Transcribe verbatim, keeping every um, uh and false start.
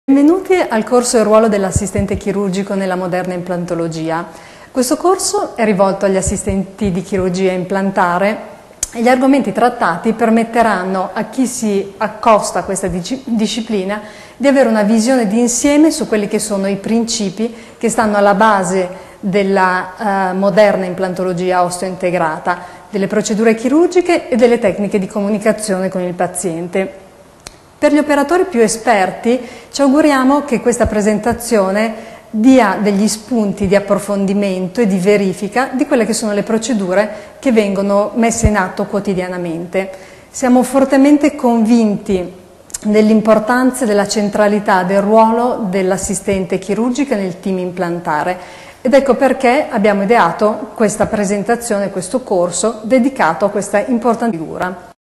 Benvenuti al corso Il ruolo dell'assistente chirurgico nella moderna implantologia. Questo corso è rivolto agli assistenti di chirurgia implantare e gli argomenti trattati permetteranno a chi si accosta a questa disciplina di avere una visione d'insieme su quelli che sono i principi che stanno alla base della eh, moderna implantologia osteointegrata, delle procedure chirurgiche e delle tecniche di comunicazione con il paziente. Per gli operatori più esperti ci auguriamo che questa presentazione dia degli spunti di approfondimento e di verifica di quelle che sono le procedure che vengono messe in atto quotidianamente. Siamo fortemente convinti dell'importanza e della centralità del ruolo dell'assistente chirurgica nel team implantare ed ecco perché abbiamo ideato questa presentazione, questo corso dedicato a questa importante figura.